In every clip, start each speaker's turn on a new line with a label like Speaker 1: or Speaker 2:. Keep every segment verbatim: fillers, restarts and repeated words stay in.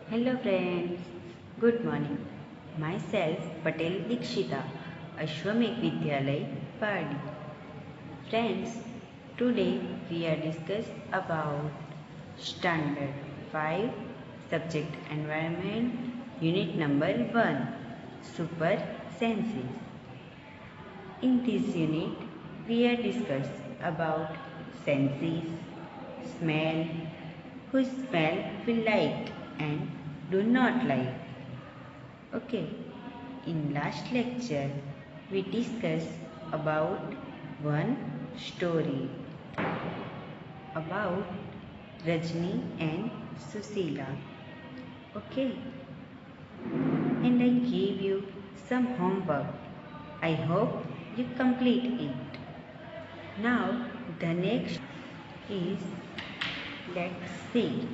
Speaker 1: Hello friends, good morning. Myself Patel Dikshita, Ashwamekh Vidyalay, Padi. Friends, today we are discuss about Standard five, Subject Environment, Unit number one, Super Senses. In this unit, we are discuss about senses, smell, who smell we like and do not like. Okay, in last lecture, we discussed about one story about Rajni and Susila. Okay, and I gave you some homework. I hope you complete it. Now, the next is let's see.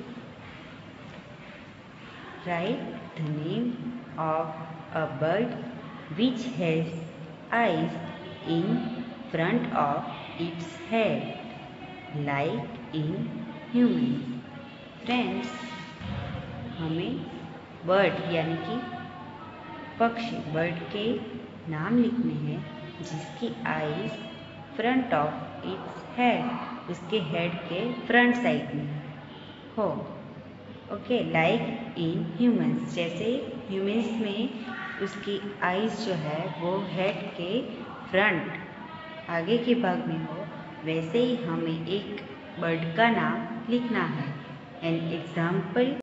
Speaker 1: Write the name of a bird which has eyes in front of its head, like in humans. Friends, हमें bird यानी कि पक्षी bird के नाम लिखने हैं जिसकी eyes front of its head, उसके हेड के फ्रंट साइड में हो। ओके, लाइक इन ह्यूमंस, जैसे ह्यूमंस में उसकी आईज जो है वो हेड के फ्रंट आगे के भाग में हो, वैसे ही हमें एक बर्ड का नाम लिखना है। An example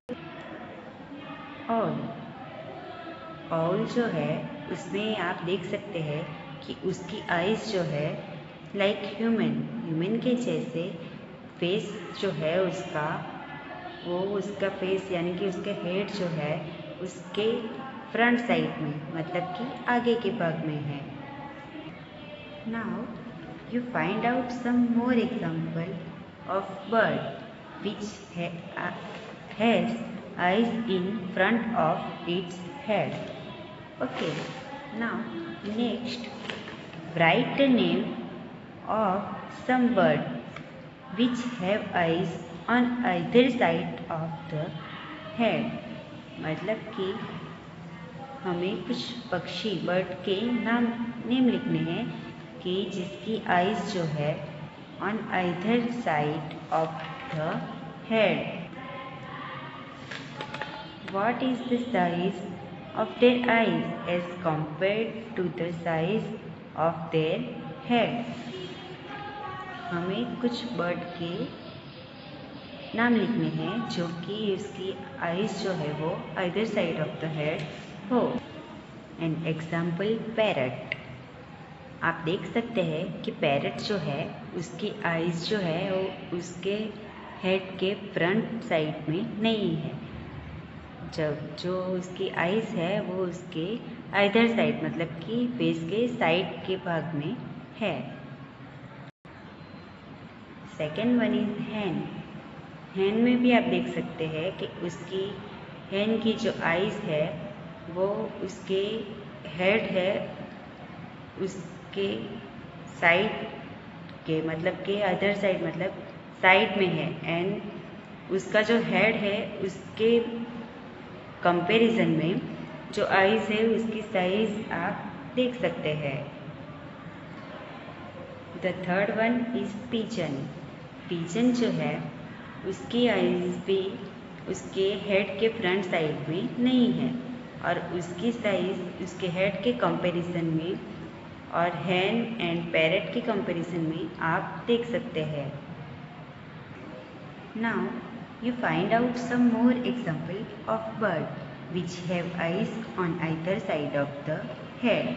Speaker 1: all. ऑल जो है उसमें आप देख सकते हैं कि उसकी आईज जो है लाइक ह्यूमन ह्यूमन के जैसे फेस जो है उसका, वो उसका फेस यानी कि उसके हेड जो है उसके फ्रंट साइड में, मतलब कि आगे के भाग में है। Now you find out some more example of bird which has eyes in front of its head. Okay, now next write the name of some birds which have eyes on either side of the head। मतलब कि हमें कुछ पक्षी bird के नाम name लिखने हैं कि जिसकी आईज जो है on either side of the head. What is the size of their eyes as compared to the size of their head? हमें कुछ बर्ड के नाम लिखने हैं जो कि उसकी आईज जो है वो either side of the head हो। An example parrot. आप देख सकते हैं कि पैरट जो है उसकी आईज जो है वो उसके हेड के फ्रंट साइड में नहीं है, जब जो उसकी आईज है वो उसके आइदर साइड मतलब कि फेस के साइड के भाग में है। Second one is hen. Hen में भी आप देख सकते हैं कि उसकी हैन की जो आईज है वो उसके हेड है उसके साइड के, मतलब के अदर साइड मतलब साइड में है, एंड उसका जो हेड है उसके कंपैरिजन में जो आईज है उसकी साइज आप देख सकते हैं। The third one is pigeon. Pigeon जो है उसकी आईज भी उसके हेड के फ्रंट साइड में नहीं है और उसकी साइज उसके हेड के कंपैरिजन में और हैन एंड पैरट के कंपैरिजन में आप देख सकते हैं। Now you find out some more example of bird which have eyes on either side of the head.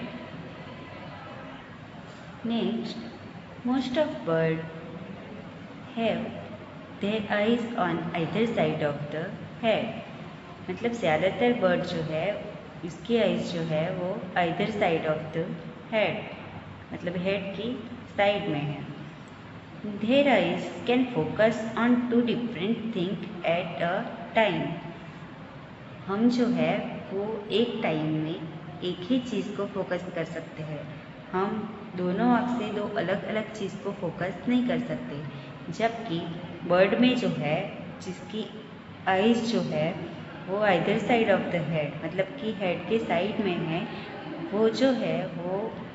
Speaker 1: Next, most of bird have their eyes on either side of the head। मतलब ज़्यादातर bird जो है उसकी eyes जो है वो either side of the head, मतलब head की साइड में है। Their eyes can focus on two different things at a time। हम जो है वो एक टाइम में एक ही चीज़ को फोकस कर सकते हैं, हम दोनों आँख से दो अलग अलग चीज़ को फोकस नहीं कर सकते। जबकि बर्ड में जो है जिसकी आईज जो है वो either side of the head, मतलब कि हेड के साइड में है, वो जो है वो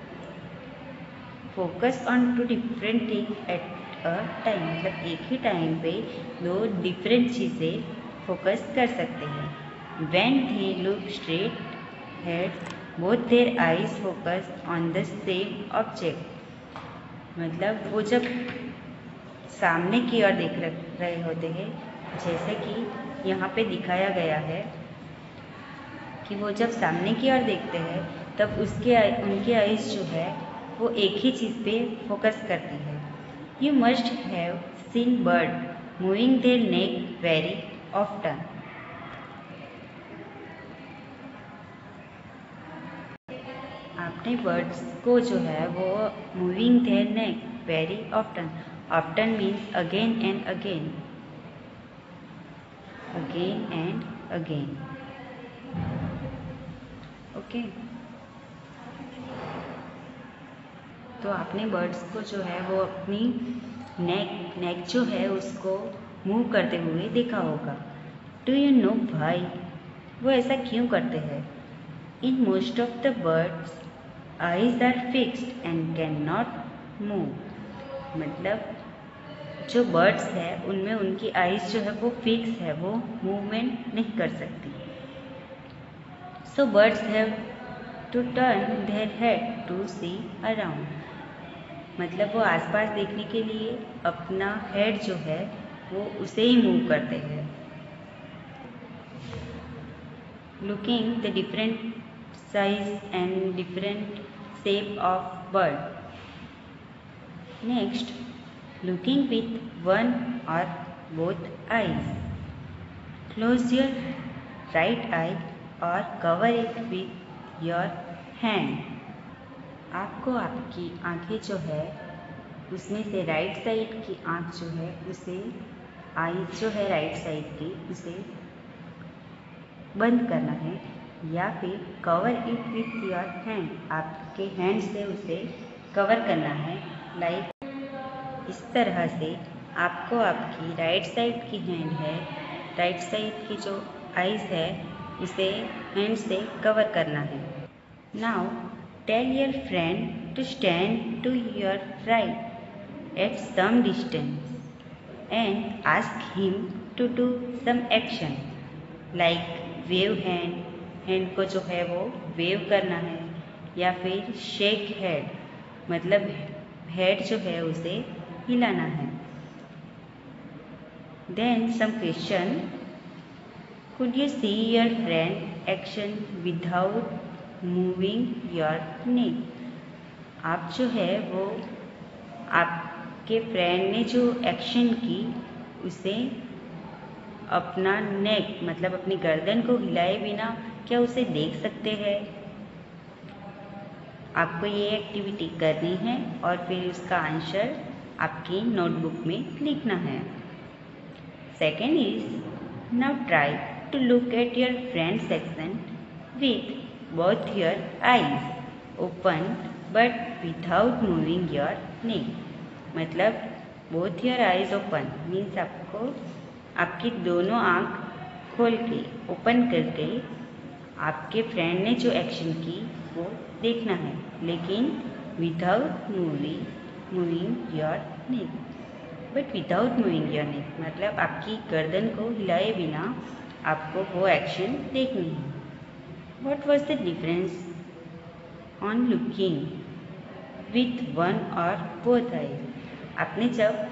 Speaker 1: focus on two different thing at a time, मतलब एक ही टाइम पे दो डिफरेंट चीज़ें फोकस कर सकते हैं। When they look straight head both their eyes focus on the same object, मतलब वो जब सामने की ओर देख रहे होते हैं, जैसे कि यहाँ पे दिखाया गया है कि वो जब सामने की ओर देखते हैं तब उसके उनके आईज जो है वो एक ही चीज़ पे फोकस करती है। You must have seen bird moving their neck very often, आपने बर्ड्स को जो है वो moving their neck very often, often means again and again, again and again, okay. तो आपने बर्ड्स को जो है वो अपनी नेक नेक जो है उसको मूव करते हुए देखा होगा। डू यू नो भाई वो ऐसा क्यों करते हैं? In most of the birds eyes are fixed and can not move, मतलब जो बर्ड्स है उनमें उनकी आईज जो है वो फिक्स है, वो मूवमेंट नहीं कर सकती। So birds have to turn their head to see around, मतलब वो आसपास देखने के लिए अपना हेड जो है वो उसे ही मूव करते हैं। Looking the different size and different shape of bird. Next, looking with one or both eyes. Close your right eye or cover it with your hand. आपको आपकी आंखें जो है उसमें से राइट साइड की आंख जो है उसे, आईज जो है राइट साइड की, उसे बंद करना है या फिर cover it with your hand, आपके हैंड से उसे कवर करना है। लाइक इस तरह से आपको आपकी राइट साइड की हैंड है, राइट साइड की जो आईज है उसे हैंड से कवर करना है। Now tell your friend to stand to your right at some distance and ask him to do some action like wave hand, hand को जो है वो वेव करना है, या फिर शेक हेड, मतलब हेड जो है उसे हिलाना है। Then some question, could you see your friend action without moving your neck, आप जो है वो आपके फ्रेंड ने जो एक्शन की उसे अपना नेक, मतलब अपनी गर्दन को हिलाए बिना क्या उसे देख सकते हैं? आपको ये एक्टिविटी करनी है और फिर उसका आंसर आपकी नोटबुक में लिखना है। Second is, now try to look at your friend section with both your eyes open but without moving your neck, मतलब both your eyes open means आपको आपकी दोनों आँख खोल के, ओपन करके आपके फ्रेंड ने जो एक्शन की वो देखना है, लेकिन without moving moving your neck, but without moving your neck मतलब आपकी गर्दन को हिलाए बिना आपको वो एक्शन देखनी है। What was the difference on looking with one or both eyes? आपने जब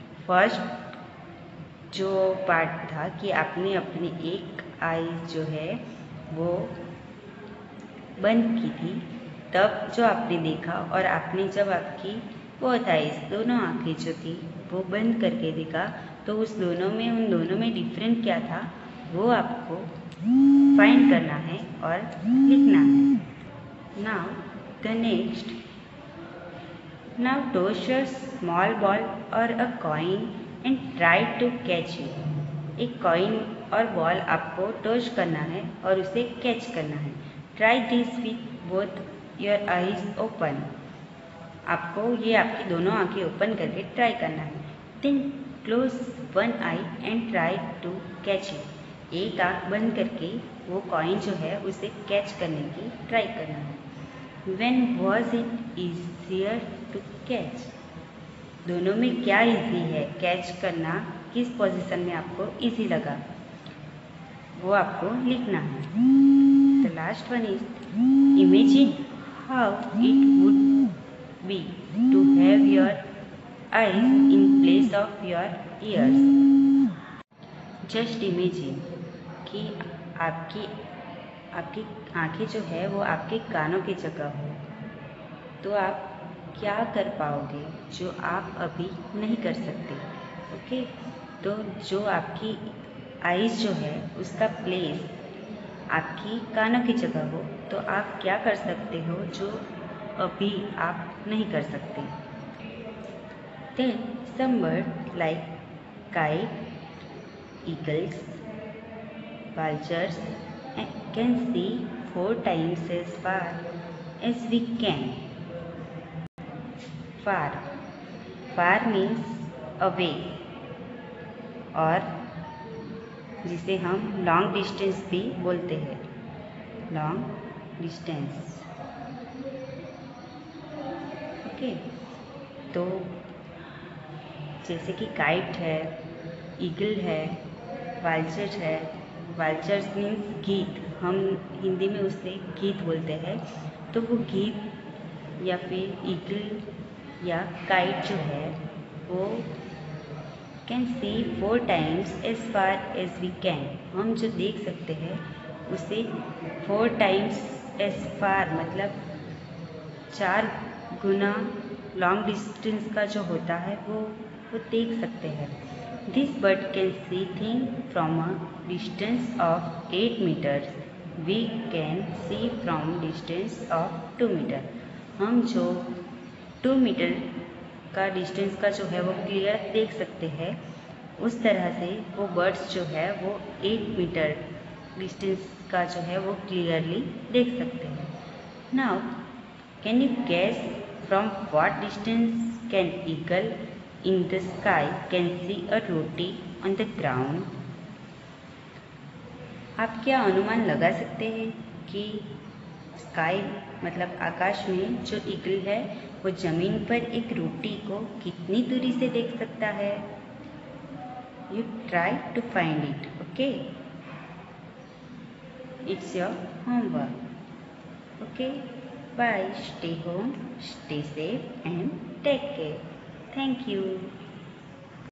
Speaker 1: फर्स्ट जो पार्ट था कि आपने अपनी एक आई जो है वो बंद की थी, तब जो आपने देखा, और आपने जब आपकी बोथ आईज दोनों आंखें जो थी वो बंद करके देखा, तो उस दोनों में उन दोनों में डिफरेंट क्या था वो आपको फाइंड करना है और लिखना है। Now the next, now toss your small ball or a coin and try to catch it. एक कॉइन और बॉल आपको टॉस करना है और उसे कैच करना है। Try this with both your eyes open, आपको ये आपकी दोनों आंखें ओपन करके ट्राई करना है। Then close one eye and try to catch it, एक आँख बंद करके वो कॉइन जो है उसे कैच करने की ट्राई करना है। When was it easier to catch? दोनों में क्या इजी है कैच करना, किस पोजीशन में आपको इजी लगा वो आपको लिखना है। The last one is imagine how it would be to have your eyes in place of your ears. Just imagine कि आपकी आपकी आंखें जो है वो आपके कानों की जगह हो, तो आप क्या कर पाओगे जो आप अभी नहीं कर सकते। ओके, तो जो आपकी आईज जो है उसका प्लेस आपकी कानों की जगह हो, तो आप क्या कर सकते हो जो अभी आप नहीं कर सकते। Then some bird like kite, eagles, vultures can see four times as far as we can. Far, far means away, और जिसे हम लॉन्ग डिस्टेंस भी बोलते हैं, लॉन्ग डिस्टेंस। ओके, तो जैसे कि काइट है, ईगल है, वाल्चर है। वाल्चर्स मीन्स गीत, हम हिंदी में उसे गीत बोलते हैं। तो वो गीत या फिर ईगल या काइट जो है वो can see four times as far as we can, हम जो देख सकते हैं उसे फोर टाइम्स एज फार मतलब चार गुना लॉन्ग डिस्टेंस का जो होता है वो वो देख सकते हैं। This bird can see thing from a distance of eight meters, we can see from distance of two meters. हम जो टू मीटर का डिस्टेंस का जो है वो क्लियर देख सकते हैं, उस तरह से वो बर्ड्स जो है वो एट मीटर डिस्टेंस का जो है वो क्लियरली देख सकते हैं। Now can you guess from what distance can eagle in the sky can see a roti on the ground? आप क्या अनुमान लगा सकते हैं कि स्काई मतलब आकाश में जो ईगल है वो जमीन पर एक रोटी को कितनी दूरी से देख सकता है? You try to find it. Okay, it's your homework. Okay, bye, stay home, stay safe and take care. Thank you.